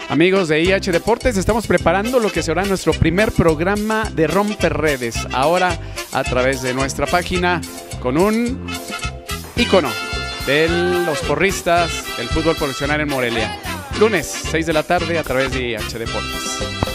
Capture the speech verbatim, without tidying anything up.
Amigos de I H Deportes, estamos preparando lo que será nuestro primer programa de Romper Redes. Ahora a través de nuestra página con un ícono de los porristas del fútbol profesional en Morelia. Lunes, seis de la tarde a través de I H Deportes.